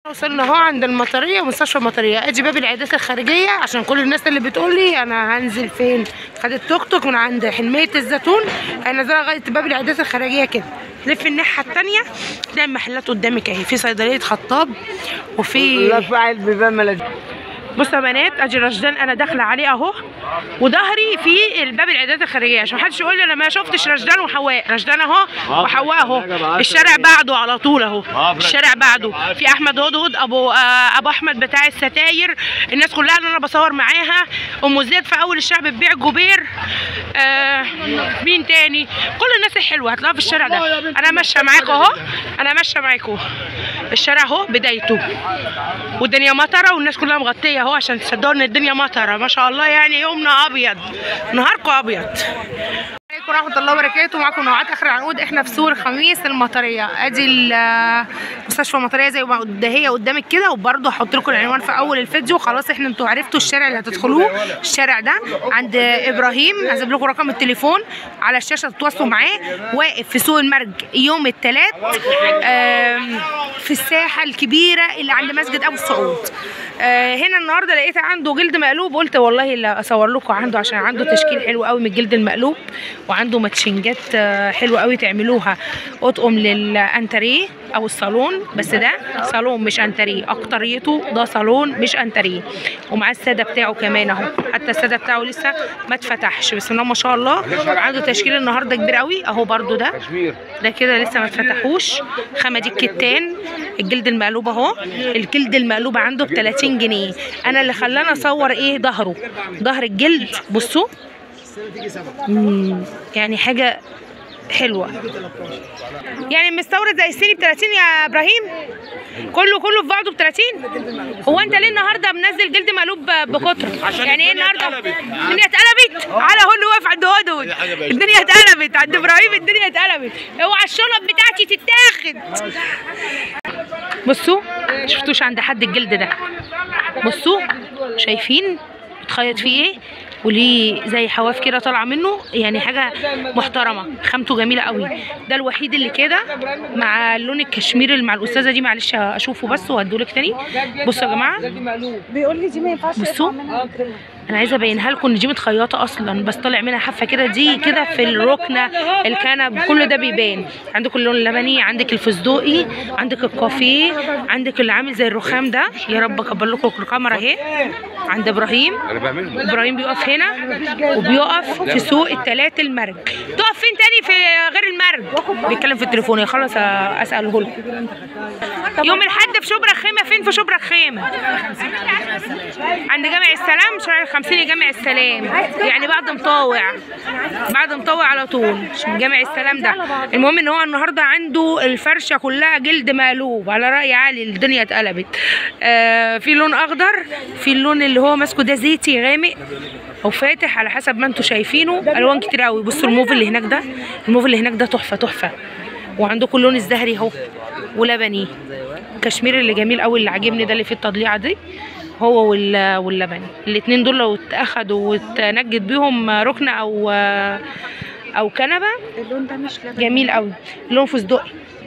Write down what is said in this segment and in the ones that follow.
وصلنا اهو عند المطريه، مستشفى المطريه. ادي باب العيادات الخارجيه عشان كل الناس اللي بتقول لي انا هنزل فين. خدت توك توك من عند حلميه الزيتون هنزلها لغايه باب العيادات الخارجيه كده. لف الناحيه الثانيه تلاقي المحلات قدامك اهي، في صيدليه خطاب وفي رفع البيبان. بصوا يا بنات، ادي رشدان انا داخله عليه اهو، وظهري في الباب العيادات الخارجيه عشان محدش يقول لي انا ما شفتش رشدان وحواء. رشدان اهو وحواء اهو، الشارع بعده على طول اهو، الشارع بعده في احمد هدهد ابو احمد بتاع الستاير. الناس كلها اللي انا بصور معاها، ام زياد في اول الشارع بتبيع جوبير. مين تاني؟ كل الناس الحلوه هتلاقوها في الشارع ده. انا ماشيه معاكم اهو، انا ماشيه معاكم الشارع اهو بدايته، والدنيا مطره والناس كلها مغطيه اهو عشان تصدقوا ان الدنيا مطره ما شاء الله. يعني يومنا ابيض، نهاركم ابيض. عليكم ورحمه الله وبركاته. معاكم نوعات اخر العنقود. احنا في سوق الخميس المطريه. ادي المستشفى المطريه زي ما هي قدامك كده، وبرده هحط لكم العنوان في اول الفيديو. خلاص احنا انتوا عرفتوا الشارع اللي هتدخلوه. الشارع ده عند ابراهيم، هسيب لكم رقم التليفون على الشاشه تتواصلوا معاه. واقف في سوق المرج يوم الثلاث في الساحه الكبيره اللي عند مسجد ابو السعود. هنا النهارده لقيت عنده جلد مقلوب، قلت والله اللي اصور لكم عنده عشان عنده تشكيل حلو قوي من الجلد المقلوب، وعنده ماتشنجات حلوه قوي تعملوها اطقم للانتريه او الصالون. بس ده صالون مش انتريه، اكتريته ده صالون مش انتريه. ومعاه الساده بتاعه كمان اهو، حتى الساده بتاعه لسه ما اتفتحش، بس ما شاء الله عنده تشكيل النهارده كبير قوي اهو. برده ده كده لسه ما اتفتحوش. خامه دي الكتان. الجلد المقلوب اهو، الجلد المقلوب عنده ب 30 جنيه. انا اللي خلاني اصور ايه؟ ظهر الجلد. بصوا يعني حاجه حلوه، يعني مستورد زي الصيني ب 30 يا ابراهيم. كله في بعضه ب 30. هو انت ليه النهارده منزل جلد مقلوب بكتر؟ يعني ايه النهارده؟ الدنيا اتقلبت على هو اللي واقف عند هدهد. الدنيا اتقلبت عند ابراهيم، الدنيا اتقلبت. اوعى الشنط بتاعتي تتاخد. بصوا شفتوش عند حد الجلد ده؟ بصوا شايفين بتخيط فيه ايه، وليه زي حواف كده طالعه منه، يعني حاجه محترمه، خامته جميله قوي. ده الوحيد اللي كده مع اللون الكشميري اللي مع الاستاذه دي. معلش اشوفه بس وهديهولك تاني. بصوا يا جماعه، بيقول لي دي ما ينفعش. بصوا انا عايزه ابينها لكم ان دي متخيطه اصلا، بس طالع منها حافه كده. دي كده في الركنه، الكنب، كل ده بيبان. عندك اللون اللبني، عندك الفستقي، عندك الكافيه، عندك اللي عامل زي الرخام ده. يا رب اكبر لكم الكاميرا اهي. عند ابراهيم بيقف هنا، وبيقف في سوق الثلاث المرج. تقف فين تاني في غير المرج؟ بيتكلم في التليفون، خلاص اساله لكم. يوم الاحد في شبرا الخيمه. فين في شبرا الخيمه؟ عند جامع السلام، شارع 50 جامع السلام، يعني بعد مطوع على طول جامع السلام ده. المهم ان هو النهارده عنده الفرشه كلها جلد مقلوب على راي علي. الدنيا اتقلبت. في لون اخضر، في اللون اللي هو ماسكه ده زيتي غامق او فاتح على حسب ما انتم شايفينه. الوان كتير قوي. بصوا الموف اللي هناك ده تحفه. وعندكم اللون الزهري اهو، ولبني كشمير اللي جميل قوي، اللي عاجبني ده اللي فيه التضليعه دي، هو واللبني. الاثنين دول لو اتاخدوا واتنجد بيهم ركنه او كنبه. اللون ده مش لبني، جميل قوي. لون فستقي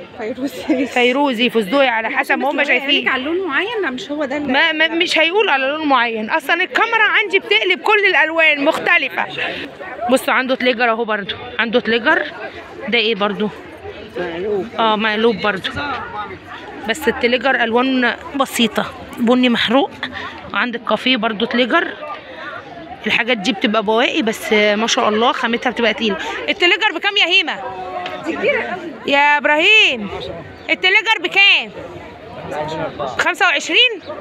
فيروزي فستقي على حسب ما هم شايفين. على لون معين؟ لا مش هو ده. مش هيقولوا على لون معين، اصلا الكاميرا عندي بتقلب كل الالوان مختلفه. بصوا عنده تليجر اهو، برده عنده تليجر. ده ايه برده؟ مقلوب برده، بس التليجر الوان بسيطه، بني محروق. وعندك كافيه برده تليجر. الحاجات دي بتبقى بواقي، بس ما شاء الله خامتها بتبقى تقيله. التليجر بكام يا هيمه؟ دي كبيره قوي يا ابراهيم. التليجر بكام؟ 25.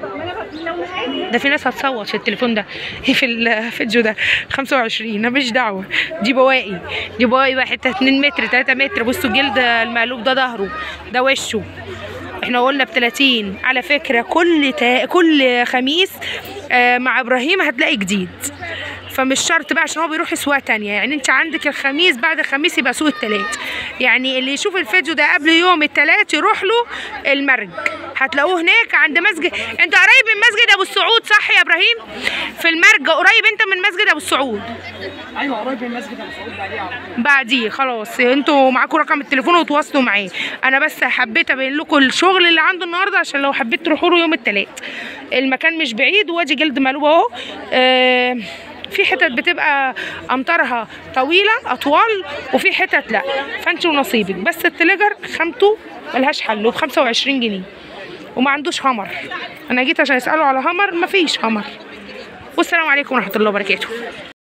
ده في ناس هتصوت في التليفون ده في الفيديو ده. 25. انا مش دعوه. دي بواقي بقى حته 2 متر 3 متر. بصوا الجلد المقلوب ده ظهره، ده وشه. احنا قلنا ب30. على فكره كل خميس مع ابراهيم هتلاقي جديد، فمش شرط بقى عشان هو بيروح اسواق تانية. يعني انت عندك الخميس، بعد الخميس يبقى سوق التلات. يعني اللي يشوف الفيديو ده قبل يوم التلات يروح له المرج، هتلاقوه هناك عند مسجد. انت قريب من مسجد ابو السعود صح يا ابراهيم؟ في المرج قريب انت من مسجد ابو السعود؟ ايوه قريب من مسجد ابو سعود بعديه خلاص انتوا معاكم رقم التليفون وتواصلوا معاه. انا بس حبيت ابين لكم الشغل اللي عنده النهارده عشان لو حبيت تروحوا له يوم الثلاث. المكان مش بعيد، وادي جلد مقلوب اهو. في حتت بتبقى امتارها طويله اطوال وفي حتت لا، فانت ونصيبك. بس التليجر خامته ملهاش حل وب 25 جنيه وما عندوش همر. انا جيت عشان اساله على همر، مفيش همر. والسلام عليكم ورحمه الله وبركاته.